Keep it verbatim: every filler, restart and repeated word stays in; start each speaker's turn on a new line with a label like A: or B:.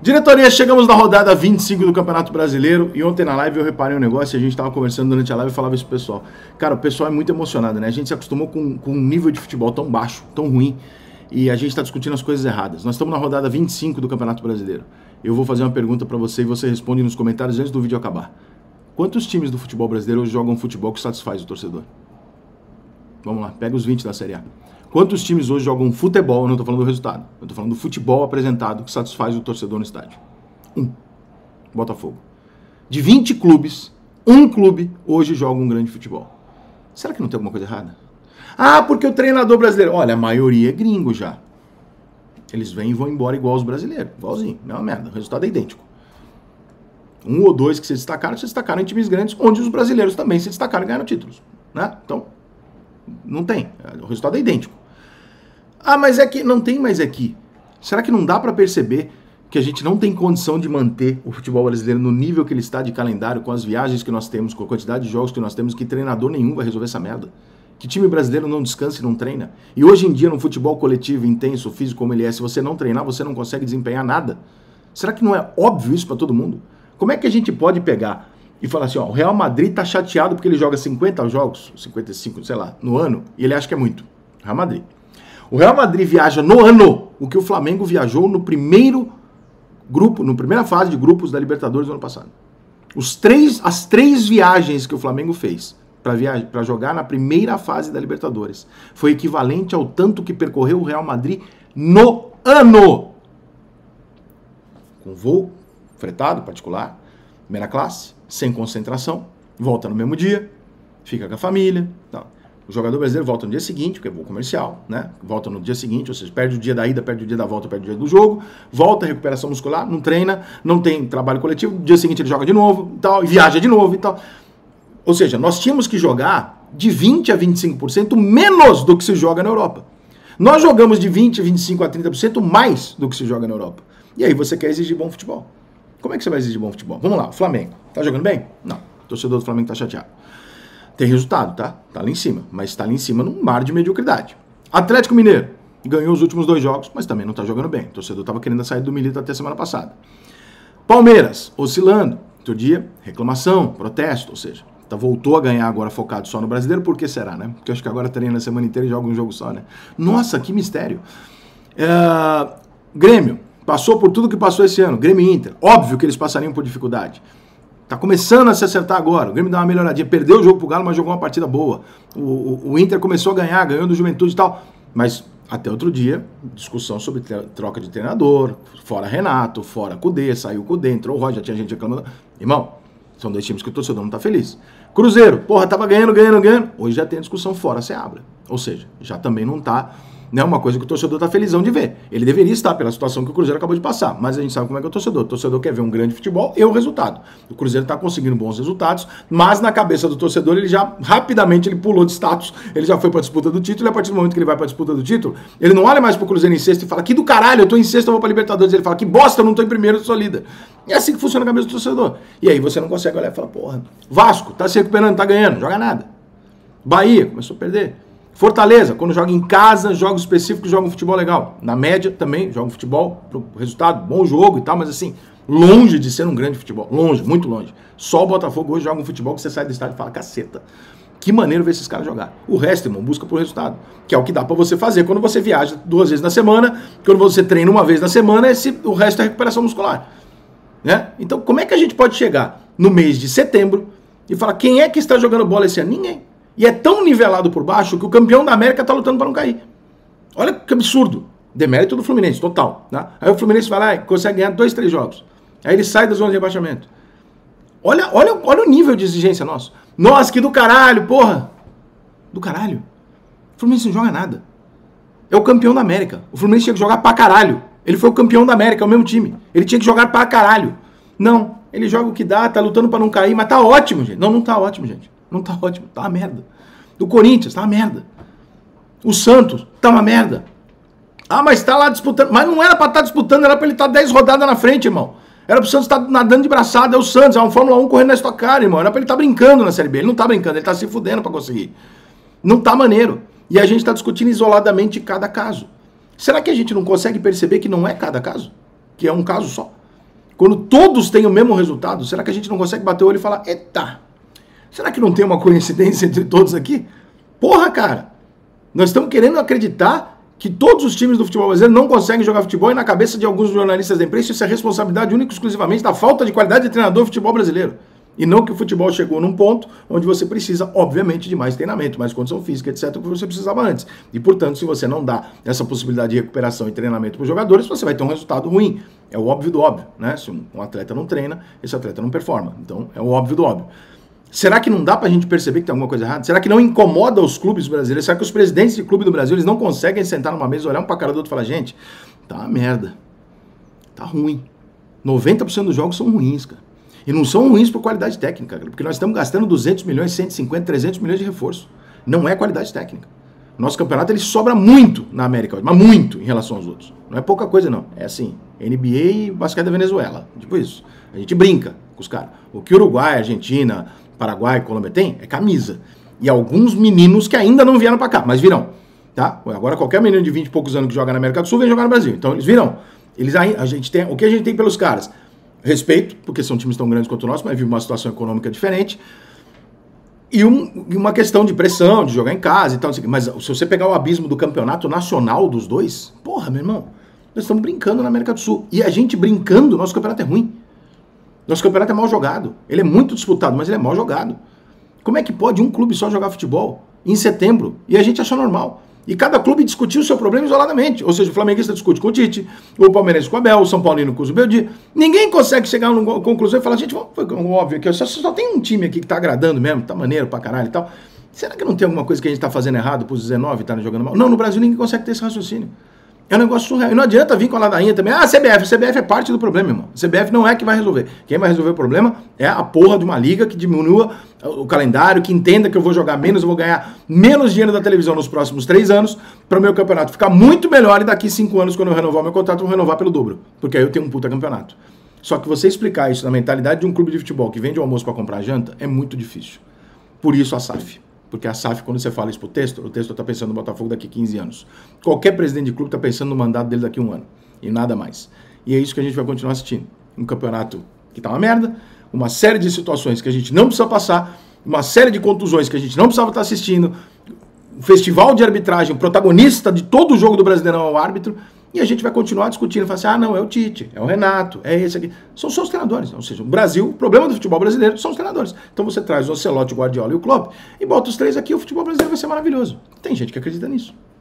A: Diretoria, chegamos na rodada vinte e cinco do Campeonato Brasileiro e ontem na live eu reparei um negócio e a gente estava conversando durante a live e falava isso pro pessoal. Cara, o pessoal é muito emocionado, né? A gente se acostumou com, com um nível de futebol tão baixo, tão ruim, e a gente está discutindo as coisas erradas. Nós estamos na rodada vinte e cinco do Campeonato Brasileiro. Eu vou fazer uma pergunta para você e você responde nos comentários antes do vídeo acabar. Quantos times do futebol brasileiro hoje jogam futebol que satisfaz o torcedor? Vamos lá, pega os vinte da Série A. Quantos times hoje jogam futebol, eu não estou falando do resultado, eu estou falando do futebol apresentado que satisfaz o torcedor no estádio? Um. Botafogo. De vinte clubes, um clube hoje joga um grande futebol. Será que não tem alguma coisa errada? Ah, porque o treinador brasileiro... Olha, a maioria é gringo já. Eles vêm e vão embora igual os brasileiros. Igualzinho, é uma merda, o resultado é idêntico. Um ou dois que se destacaram, se destacaram em times grandes, onde os brasileiros também se destacaram e ganharam títulos. Né? Então, não tem. O resultado é idêntico. Ah, mas é que... Não tem mais aqui. Será que não dá para perceber que a gente não tem condição de manter o futebol brasileiro no nível que ele está de calendário, com as viagens que nós temos, com a quantidade de jogos que nós temos, que treinador nenhum vai resolver essa merda? Que time brasileiro não descansa e não treina? E hoje em dia, no futebol coletivo, intenso, físico como ele é, se você não treinar, você não consegue desempenhar nada. Será que não é óbvio isso para todo mundo? Como é que a gente pode pegar e falar assim, ó, o Real Madrid tá chateado porque ele joga cinquenta jogos, cinquenta e cinco, sei lá, no ano, e ele acha que é muito. Real Madrid. O Real Madrid viaja no ano o que o Flamengo viajou no primeiro grupo, na primeira fase de grupos da Libertadores do ano passado. Os três, as três viagens que o Flamengo fez para jogar na primeira fase da Libertadores foi equivalente ao tanto que percorreu o Real Madrid no ano. Com voo fretado, particular, primeira classe, sem concentração, volta no mesmo dia, fica com a família, tal. O jogador brasileiro volta no dia seguinte, porque é voo comercial, né? Volta no dia seguinte, ou seja, perde o dia da ida, perde o dia da volta, perde o dia do jogo, volta, recuperação muscular, não treina, não tem trabalho coletivo, no dia seguinte ele joga de novo, tal, e viaja de novo e tal. Ou seja, nós tínhamos que jogar de vinte a vinte e cinco por cento menos do que se joga na Europa. Nós jogamos de vinte, vinte e cinco a trinta por cento mais do que se joga na Europa. E aí você quer exigir bom futebol. Como é que você vai exigir bom futebol? Vamos lá, o Flamengo. Tá jogando bem? Não. O torcedor do Flamengo tá chateado. Tem resultado, tá? Tá lá em cima. Mas tá ali em cima num mar de mediocridade. Atlético Mineiro. Ganhou os últimos dois jogos, mas também não tá jogando bem. O torcedor tava querendo sair do Milito até semana passada. Palmeiras, oscilando. Outro dia, reclamação, protesto, ou seja, tá, voltou a ganhar agora focado só no brasileiro. Por que será, né? Porque eu acho que agora treina a semana inteira e joga um jogo só, né? Nossa, que mistério. É... Grêmio. Passou por tudo que passou esse ano. Grêmio e Inter. Óbvio que eles passariam por dificuldade. Tá começando a se acertar agora. O Grêmio dá uma melhoradinha. Perdeu o jogo pro Galo, mas jogou uma partida boa. O, o, o Inter começou a ganhar, ganhou do Juventude e tal. Mas até outro dia, discussão sobre troca de treinador. Fora Renato, fora Cudê, saiu Cudê, entrou o Roger, já tinha gente reclamando. Irmão, são dois times que o torcedor não tá feliz. Cruzeiro, porra, tava ganhando, ganhando, ganhando. Hoje já tem a discussão fora Seabra. Ou seja, já também não tá... Não é uma coisa que o torcedor está felizão de ver. Ele deveria estar pela situação que o Cruzeiro acabou de passar. Mas a gente sabe como é que é o torcedor. O torcedor quer ver um grande futebol e o resultado. O Cruzeiro está conseguindo bons resultados, mas na cabeça do torcedor ele já, rapidamente, ele pulou de status. Ele já foi para a disputa do título e a partir do momento que ele vai para a disputa do título, ele não olha mais para o Cruzeiro em sexto e fala, que do caralho, eu tô em sexto, eu vou para a Libertadores. Ele fala, que bosta, eu não tô em primeiro, eu sou líder. É assim que funciona a cabeça do torcedor. E aí você não consegue olhar e falar, porra, Vasco, tá se recuperando, tá ganhando, joga nada. Bahia, começou a perder. Fortaleza, quando joga em casa, jogos específicos, joga um futebol legal. Na média também, joga um futebol, pro resultado, bom jogo e tal, mas assim, longe de ser um grande futebol. Longe, muito longe. Só o Botafogo hoje joga um futebol que você sai do estádio e fala, caceta, que maneiro ver esses caras jogar. O resto, irmão, busca por resultado. Que é o que dá pra você fazer quando você viaja duas vezes na semana, quando você treina uma vez na semana, esse, o resto é recuperação muscular. Né? Então, como é que a gente pode chegar no mês de setembro e falar, quem é que está jogando bola esse ano? Ninguém. E é tão nivelado por baixo que o campeão da América tá lutando para não cair. Olha que absurdo. Demérito do Fluminense, total. Né? Aí o Fluminense vai lá e consegue ganhar dois, três jogos. Aí ele sai da zona de rebaixamento. Olha, olha, olha o nível de exigência nosso. Nossa, que do caralho, porra. Do caralho. O Fluminense não joga nada. É o campeão da América. O Fluminense tinha que jogar pra caralho. Ele foi o campeão da América, é o mesmo time. Ele tinha que jogar pra caralho. Não, ele joga o que dá, tá lutando pra não cair, mas tá ótimo, gente. Não, não tá ótimo, gente. Não tá ótimo, tá uma merda. O Corinthians tá uma merda. O Santos tá uma merda. Ah, mas tá lá disputando. Mas não era pra estar disputando, era pra ele estar dez rodadas na frente, irmão. Era pro Santos estar nadando de braçada, é o Santos, é um Fórmula um correndo na Stock Car, irmão. Era pra ele estar brincando na Série B. Ele não tá brincando, ele tá se fudendo pra conseguir. Não tá maneiro. E a gente tá discutindo isoladamente cada caso. Será que a gente não consegue perceber que não é cada caso? Que é um caso só? quando todos têm o mesmo resultado, será que a gente não consegue bater o olho e falar, eita, será que não tem uma coincidência entre todos aqui? Porra, cara, nós estamos querendo acreditar que todos os times do futebol brasileiro não conseguem jogar futebol e na cabeça de alguns jornalistas da imprensa isso é responsabilidade única e exclusivamente da falta de qualidade de treinador do futebol brasileiro. E não que o futebol chegou num ponto onde você precisa, obviamente, de mais treinamento, mais condição física, etcétera, que você precisava antes. E, portanto, se você não dá essa possibilidade de recuperação e treinamento para os jogadores, você vai ter um resultado ruim. É o óbvio do óbvio, né? Se um atleta não treina, esse atleta não performa. Então, é o óbvio do óbvio. Será que não dá pra gente perceber que tem alguma coisa errada? Será que não incomoda os clubes brasileiros? Será que os presidentes de clube do Brasil eles não conseguem sentar numa mesa, olhar um pra cara do outro e falar, gente, tá uma merda. Tá ruim. noventa por cento dos jogos são ruins, cara. E não são ruins por qualidade técnica, cara, porque nós estamos gastando duzentos milhões, cento e cinquenta, trezentos milhões de reforço. Não é qualidade técnica. Nosso campeonato ele sobra muito na América, mas muito em relação aos outros. Não é pouca coisa, não. É assim, N B A e basquete da Venezuela. Tipo isso. A gente brinca com os caras. O que Uruguai, Argentina, Paraguai, Colômbia tem é camisa. E alguns meninos que ainda não vieram pra cá, mas virão. Tá? Agora qualquer menino de vinte e poucos anos que joga na América do Sul vem jogar no Brasil. Então eles virão. Eles, a gente tem, o que a gente tem pelos caras? Respeito, porque são times tão grandes quanto o nosso, mas vive uma situação econômica diferente. E um, uma questão de pressão, de jogar em casa e tal. Mas se você pegar o abismo do campeonato nacional dos dois, porra, meu irmão, nós estamos brincando na América do Sul. E a gente brincando, nosso campeonato é ruim. Nosso campeonato é mal jogado. Ele é muito disputado, mas ele é mal jogado. Como é que pode um clube só jogar futebol em setembro e a gente achar normal? E cada clube discutir o seu problema isoladamente. Ou seja, o flamenguista discute com o Tite, o palmeirense com o Abel, o São Paulino com o Zubeldia. Ninguém consegue chegar a uma conclusão e falar, gente, foi óbvio que só, só tem um time aqui que tá agradando mesmo, tá maneiro pra caralho e tal. Será que não tem alguma coisa que a gente tá fazendo errado pros dezenove estarem jogando mal? Não, no Brasil ninguém consegue ter esse raciocínio. É um negócio surreal. E não adianta vir com a ladainha também. Ah, C B F. C B F é parte do problema, irmão. C B F não é que vai resolver. Quem vai resolver o problema é a porra de uma liga que diminua o calendário, que entenda que eu vou jogar menos, eu vou ganhar menos dinheiro da televisão nos próximos três anos, para o meu campeonato ficar muito melhor e daqui cinco anos, quando eu renovar o meu contrato, eu vou renovar pelo dobro. Porque aí eu tenho um puta campeonato. Só que você explicar isso na mentalidade de um clube de futebol que vende o almoço para comprar janta é muito difícil. Por isso a S A F. Porque a S A F, quando você fala isso pro texto, o texto está pensando no Botafogo daqui quinze anos. Qualquer presidente de clube está pensando no mandato dele daqui a um ano. E nada mais. E é isso que a gente vai continuar assistindo. Um campeonato que tá uma merda, uma série de situações que a gente não precisa passar, uma série de contusões que a gente não precisava estar assistindo, um festival de arbitragem, o protagonista de todo o jogo do Brasileirão é o árbitro, e a gente vai continuar discutindo, falar assim, ah não, é o Tite, é o Renato, é esse aqui. São só os treinadores. Ou seja, o Brasil, o problema do futebol brasileiro são os treinadores. Então você traz o Ancelotti, o Guardiola e o Klopp, e bota os três aqui, o futebol brasileiro vai ser maravilhoso. Tem gente que acredita nisso.